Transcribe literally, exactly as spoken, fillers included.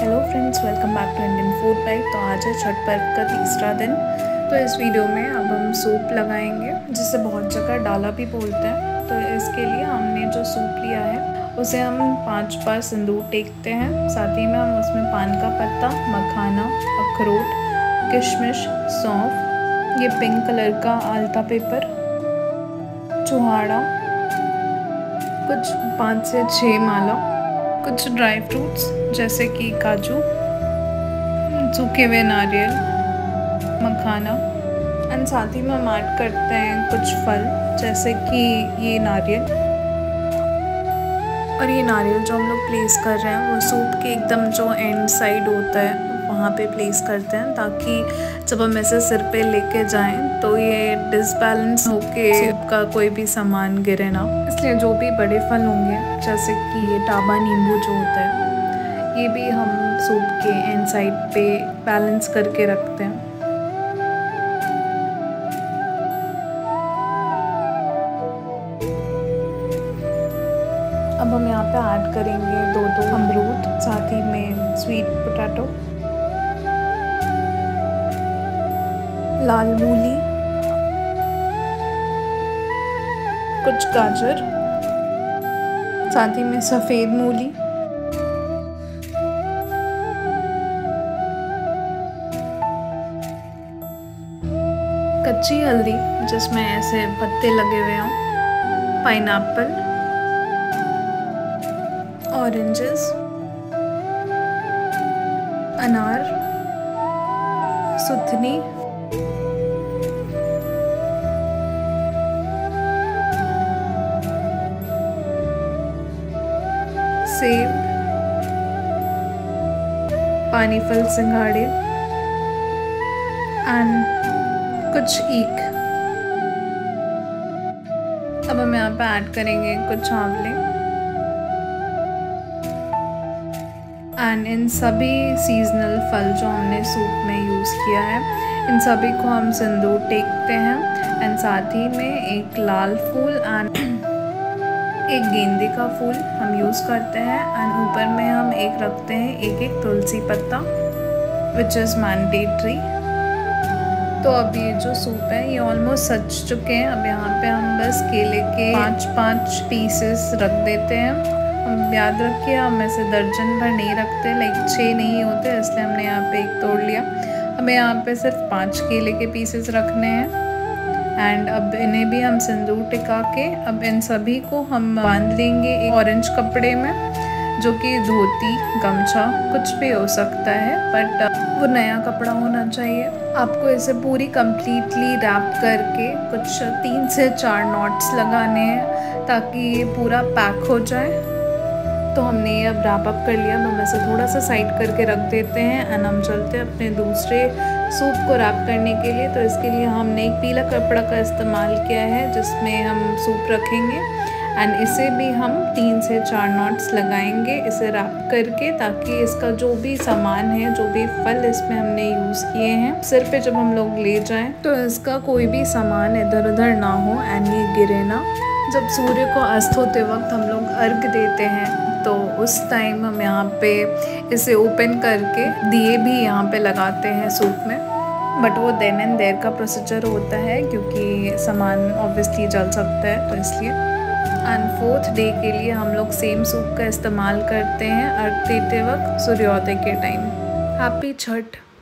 Hello friends, welcome back to Indian food bite. तो आज है छठ पर्व का तीसरा दिन। तो इस वीडियो में अब हम सूप लगाएंगे, जिसे बहुत जगह डाला भी बोलते हैं। तो इसके लिए हमने जो सूप लिया है उसे हम पांच बार सिंदूर टेकते हैं। साथ ही में हम उसमें पान का पत्ता, मखाना, अखरोट, किशमिश, सौंफ, ये पिंक कलर का आलता पेपर, चुहाड़ा, कुछ पाँच से छः माला, कुछ ड्राई फ्रूट्स जैसे कि काजू, सूखे हुए नारियल, मखाना, एंड साथ ही में हम ऐड करते हैं कुछ फल जैसे कि ये नारियल। और ये नारियल जो हम लोग प्लेस कर रहे हैं वो सूप के एकदम जो एंड साइड होता है वहाँ पे प्लेस करते हैं, ताकि जब हम ऐसे सिर पे लेके जाएं तो ये डिसबैलेंस होके सूप का कोई भी सामान गिरे ना। इसलिए जो भी बड़े फल होंगे जैसे कि ये टाबा नींबू जो होता है, ये भी हम सूप के एंड साइड पे बैलेंस करके रखते हैं। अब हम यहाँ पे ऐड करेंगे दो दो अमरूद, साथ ही में स्वीट पोटैटो, लाल मूली, कुछ गाजर, साथ ही में सफ़ेद मूली, कच्ची हल्दी जिसमें ऐसे पत्ते लगे हुए हों, पाइनएप्पल, ऑरेंजेस, अनार, सुथनी, सेब, पानी फल सिंघाड़े एंड कुछ ईख। अब हम यहाँ पे ऐड करेंगे कुछ आंवले एंड इन सभी सीजनल फल जो हमने सूप में यूज़ किया है, इन सभी को हम सिंदूर टेकते हैं। एंड साथ ही में एक लाल फूल एंड एक गेंदे का फूल हम यूज़ करते हैं। एंड ऊपर में हम एक रखते हैं एक एक तुलसी पत्ता, विच इज़ मैंडेटरी। तो अब ये जो सूप है ये ऑलमोस्ट सज चुके हैं। अब यहाँ पे हम बस केले के पांच पांच पीसेस रख देते हैं। हम याद रखिए हम ऐसे दर्जन भर नहीं रखते, लाइक छः नहीं होते, इसलिए हमने यहाँ पे एक तोड़ लिया। हमें यहाँ पे सिर्फ पांच केले के पीसेस रखने हैं। एंड अब इन्हें भी हम सिंदूर टिका के अब इन सभी को हम बांध लेंगे एक ऑरेंज कपड़े में, जो कि धोती, गमछा कुछ भी हो सकता है, बट वो नया कपड़ा होना चाहिए। आपको इसे पूरी कंप्लीटली रैप करके कुछ तीन से चार नॉट्स लगाने हैं ताकि ये पूरा पैक हो जाए। तो हमने ये अब रैप अप कर लिया। हम इसे थोड़ा सा साइड करके रख देते हैं एंड हम चलते हैं अपने दूसरे सूप को रैप करने के लिए। तो इसके लिए हमने एक पीला कपड़ा का इस्तेमाल किया है जिसमें हम सूप रखेंगे एंड इसे भी हम तीन से चार नॉट्स लगाएंगे इसे रैप करके, ताकि इसका जो भी सामान है, जो भी फल इसमें हमने यूज़ किए हैं, सिर पे जब हम लोग ले जाएं तो इसका कोई भी सामान इधर उधर ना हो एंड ये गिरे ना। जब सूर्य को अस्त होते वक्त हम लोग अर्घ देते हैं तो उस टाइम हम यहाँ पे इसे ओपन करके दिए भी यहाँ पे लगाते हैं सूप में, बट वो देन एंड देयर का प्रोसीजर होता है क्योंकि सामान ऑब्वियसली जल सकता है, तो इसलिए। एंड फोर्थ डे के लिए हम लोग सेम सूप का इस्तेमाल करते हैं अर्घ देते वक्त सूर्योदय के टाइम। हैप्पी छठ।